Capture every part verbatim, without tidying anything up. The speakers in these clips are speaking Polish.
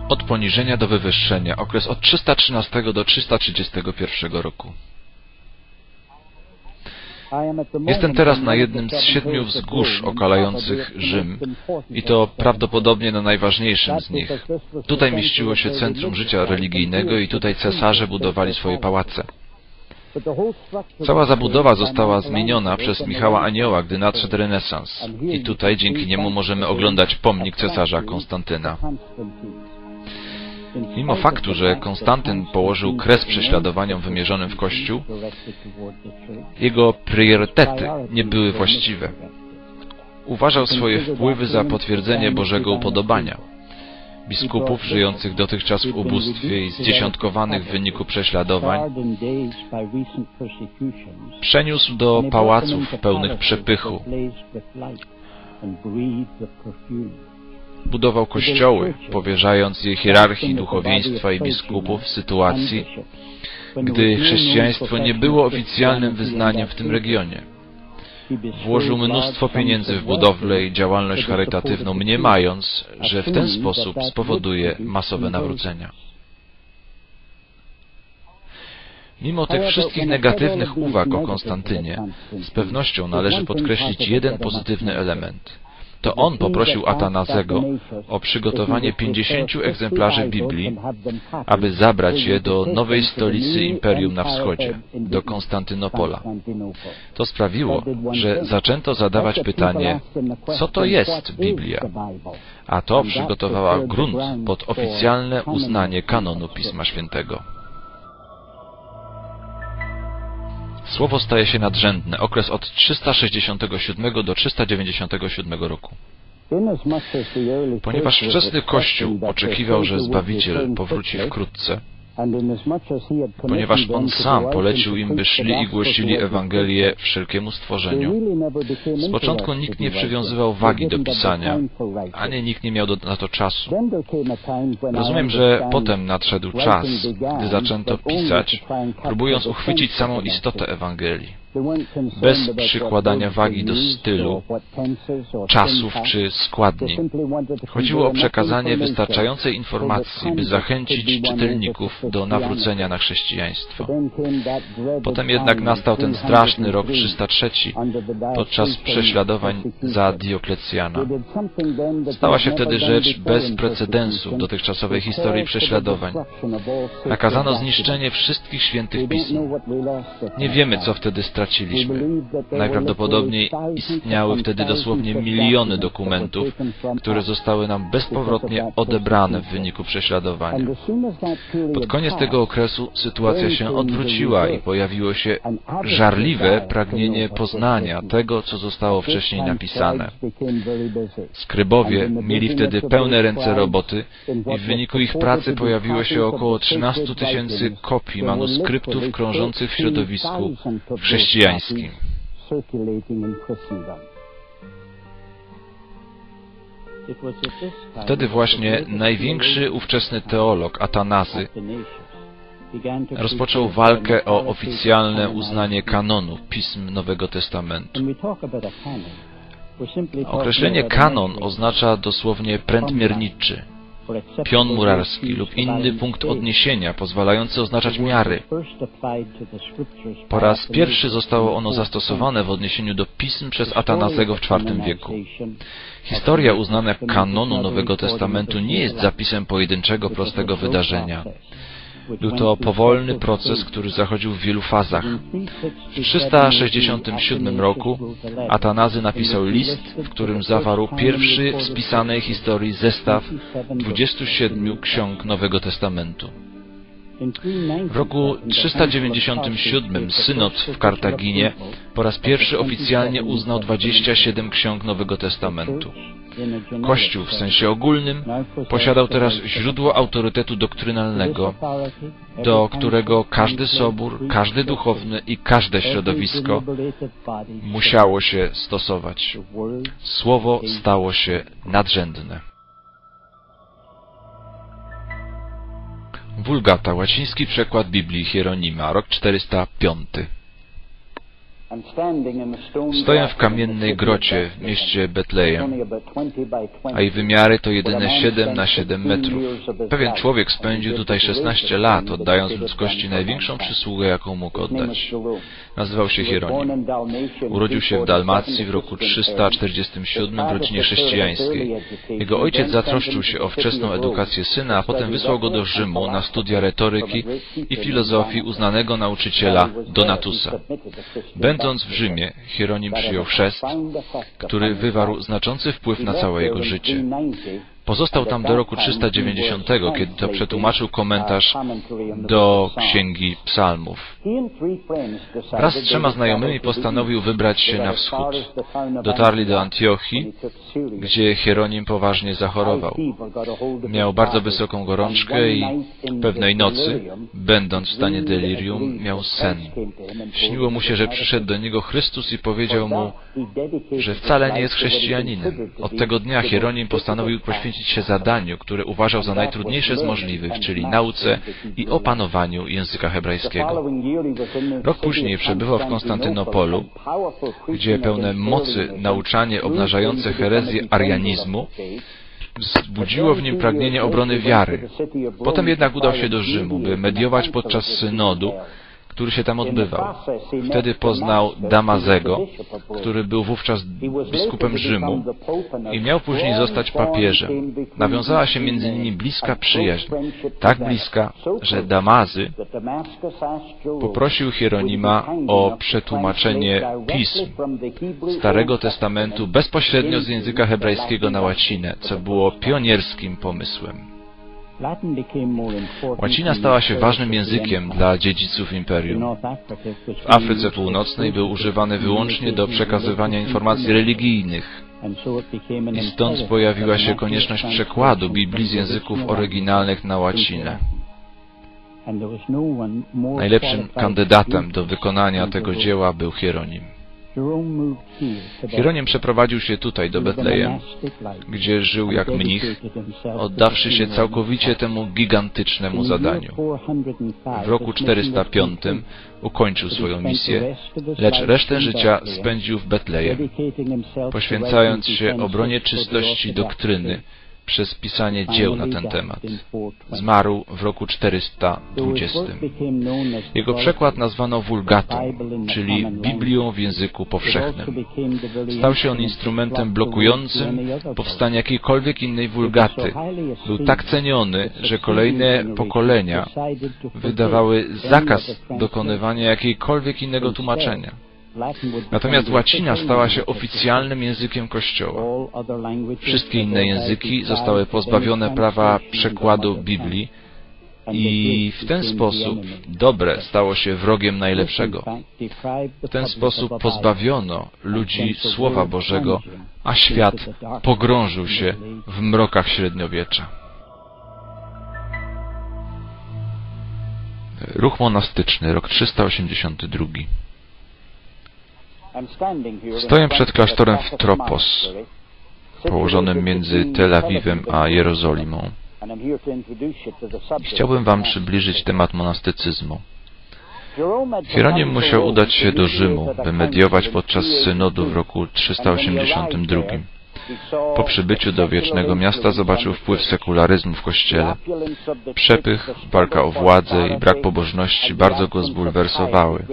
Od poniżenia do wywyższenia. Okres od trzysta trzynastego do trzysta trzydziestego pierwszego roku. Jestem teraz na jednym z siedmiu wzgórz okalających Rzym i to prawdopodobnie na najważniejszym z nich. Tutaj mieściło się centrum życia religijnego i tutaj cesarze budowali swoje pałace. Cała zabudowa została zmieniona przez Michała Anioła, gdy nadszedł renesans. I tutaj dzięki niemu możemy oglądać pomnik cesarza Konstantyna. Mimo faktu, że Konstantyn położył kres prześladowaniom wymierzonym w Kościół, jego priorytety nie były właściwe. Uważał swoje wpływy za potwierdzenie Bożego upodobania. Biskupów żyjących dotychczas w ubóstwie i zdziesiątkowanych w wyniku prześladowań przeniósł do pałaców pełnych przepychu. Budował kościoły, powierzając je hierarchii duchowieństwa i biskupów w sytuacji, gdy chrześcijaństwo nie było oficjalnym wyznaniem w tym regionie. Włożył mnóstwo pieniędzy w budowlę i działalność charytatywną, mniemając, że w ten sposób spowoduje masowe nawrócenia. Mimo tych wszystkich negatywnych uwag o Konstantynie, z pewnością należy podkreślić jeden pozytywny element. To on poprosił Atanazego o przygotowanie pięćdziesięciu egzemplarzy Biblii, aby zabrać je do nowej stolicy imperium na wschodzie, do Konstantynopola. To sprawiło, że zaczęto zadawać pytanie, co to jest Biblia? A to przygotowała grunt pod oficjalne uznanie kanonu Pisma Świętego. Słowo staje się nadrzędne. Okres od trzysta sześćdziesiątego siódmego do trzysta dziewięćdziesiątego siódmego roku. Ponieważ wczesny Kościół oczekiwał, że Zbawiciel powróci wkrótce, ponieważ On sam polecił im, by szli i głosili Ewangelię wszelkiemu stworzeniu, z początku nikt nie przywiązywał wagi do pisania, ani nikt nie miał do, na to czasu. Rozumiem, że potem nadszedł czas, gdy zaczęto pisać, próbując uchwycić samą istotę Ewangelii, bez przykładania wagi do stylu, czasów czy składni. Chodziło o przekazanie wystarczającej informacji, by zachęcić czytelników do nawrócenia na chrześcijaństwo. Potem jednak nastał ten straszny rok trzysta trzeci, podczas prześladowań za Dioklecjana. Stała się wtedy rzecz bez precedensu w dotychczasowej historii prześladowań. Nakazano zniszczenie wszystkich świętych pism. Nie wiemy, co wtedy straciliśmy. Najprawdopodobniej istniały wtedy dosłownie miliony dokumentów, które zostały nam bezpowrotnie odebrane w wyniku prześladowania. Pod koniec tego okresu sytuacja się odwróciła i pojawiło się żarliwe pragnienie poznania tego, co zostało wcześniej napisane. Skrybowie mieli wtedy pełne ręce roboty i w wyniku ich pracy pojawiło się około trzynaście tysięcy kopii manuskryptów krążących w środowisku chrześcijańskim. Wtedy właśnie największy ówczesny teolog Atanazy rozpoczął walkę o oficjalne uznanie kanonu pism Nowego Testamentu. Określenie kanon oznacza dosłownie pręt mierniczy, pion murarski lub inny punkt odniesienia pozwalający oznaczać miary. Po raz pierwszy zostało ono zastosowane w odniesieniu do pism przez Atanazego w czwartym wieku. Historia uznania kanonu Nowego Testamentu nie jest zapisem pojedynczego, prostego wydarzenia. Był to powolny proces, który zachodził w wielu fazach. W trzysta sześćdziesiątym siódmym roku Atanazy napisał list, w którym zawarł pierwszy w spisanej historii zestaw dwudziestu siedmiu ksiąg Nowego Testamentu. W roku trzysta dziewięćdziesiątym siódmym synod w Kartaginie po raz pierwszy oficjalnie uznał dwadzieścia siedem ksiąg Nowego Testamentu. Kościół w sensie ogólnym posiadał teraz źródło autorytetu doktrynalnego, do którego każdy sobór, każdy duchowny i każde środowisko musiało się stosować. Słowo stało się nadrzędne. Vulgata, łaciński przekład Biblii Hieronima, rok czterysta piąty. Stoję w kamiennej grocie w mieście Betlejem, a jej wymiary to jedyne siedem na siedem metrów. Pewien człowiek spędził tutaj szesnaście lat, oddając ludzkości największą przysługę, jaką mógł oddać. Nazywał się Hieronim. Urodził się w Dalmacji w roku trzysta czterdziestym siódmym w rodzinie chrześcijańskiej. Jego ojciec zatroszczył się o wczesną edukację syna, a potem wysłał go do Rzymu na studia retoryki i filozofii uznanego nauczyciela Donatusa. Będąc w Rzymie, Hieronim przyjął chrzest, który wywarł znaczący wpływ na całe jego życie. Pozostał tam do roku trzysta dziewięćdziesiątego, kiedy to przetłumaczył komentarz do Księgi Psalmów. Wraz z trzema znajomymi postanowił wybrać się na wschód. Dotarli do Antiochii, gdzie Hieronim poważnie zachorował. Miał bardzo wysoką gorączkę i pewnej nocy, będąc w stanie delirium, miał sen. Śniło mu się, że przyszedł do niego Chrystus i powiedział mu, że wcale nie jest chrześcijaninem. Od tego dnia Hieronim postanowił poświęcić się zadaniu, które uważał za najtrudniejsze z możliwych, czyli nauce i opanowaniu języka hebrajskiego. Rok później przebywał w Konstantynopolu, gdzie pełne mocy nauczanie obnażające herezję arianizmu wzbudziło w nim pragnienie obrony wiary. Potem jednak udał się do Rzymu, by mediować podczas synodu, który się tam odbywał. Wtedy poznał Damazego, który był wówczas biskupem Rzymu i miał później zostać papieżem. Nawiązała się między nimi bliska przyjaźń, tak bliska, że Damazy poprosił Hieronima o przetłumaczenie pism Starego Testamentu bezpośrednio z języka hebrajskiego na łacinę, co było pionierskim pomysłem. Łacina stała się ważnym językiem dla dziedziców imperium. W Afryce Północnej był używany wyłącznie do przekazywania informacji religijnych i stąd pojawiła się konieczność przekładu Biblii z języków oryginalnych na łacinę. Najlepszym kandydatem do wykonania tego dzieła był Hieronim. Hieronim przeprowadził się tutaj, do Betlejem, gdzie żył jak mnich, oddawszy się całkowicie temu gigantycznemu zadaniu. W roku czterysta piątym ukończył swoją misję, lecz resztę życia spędził w Betlejem, poświęcając się obronie czystości doktryny przez pisanie dzieł na ten temat. Zmarł w roku czterysta dwudziestym. Jego przekład nazwano Vulgatą, czyli Biblią w języku powszechnym. Stał się on instrumentem blokującym powstanie jakiejkolwiek innej wulgaty. Był tak ceniony, że kolejne pokolenia wydawały zakaz dokonywania jakiejkolwiek innego tłumaczenia. Natomiast łacina stała się oficjalnym językiem Kościoła. Wszystkie inne języki zostały pozbawione prawa przekładu Biblii i w ten sposób dobre stało się wrogiem najlepszego. W ten sposób pozbawiono ludzi Słowa Bożego, a świat pogrążył się w mrokach średniowiecza. Ruch monastyczny, rok trzysta osiemdziesiąty drugi. Stoję przed klasztorem w Tropos, położonym między Tel Awiwem a Jerozolimą. Chciałbym Wam przybliżyć temat monastycyzmu. Hieronim musiał udać się do Rzymu, by mediować podczas synodu w roku trzysta osiemdziesiątym drugim. Po przybyciu do wiecznego miasta zobaczył wpływ sekularyzmu w Kościele. Przepych, walka o władzę i brak pobożności bardzo go zbulwersowały.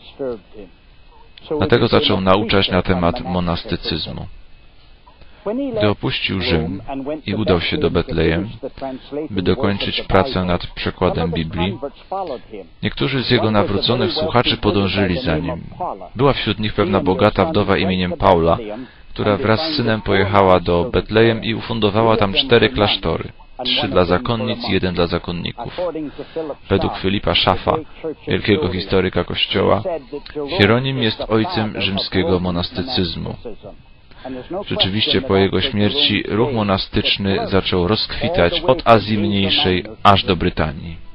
Dlatego zaczął nauczać na temat monastycyzmu. Gdy opuścił Rzym i udał się do Betlejem, by dokończyć pracę nad przekładem Biblii, niektórzy z jego nawróconych słuchaczy podążyli za nim. Była wśród nich pewna bogata wdowa imieniem Paula, która wraz z synem pojechała do Betlejem i ufundowała tam cztery klasztory. Trzy dla zakonnic i jeden dla zakonników. Według Filipa Schaffa, wielkiego historyka Kościoła, Hieronim jest ojcem rzymskiego monastycyzmu. Rzeczywiście po jego śmierci ruch monastyczny zaczął rozkwitać od Azji Mniejszej aż do Brytanii.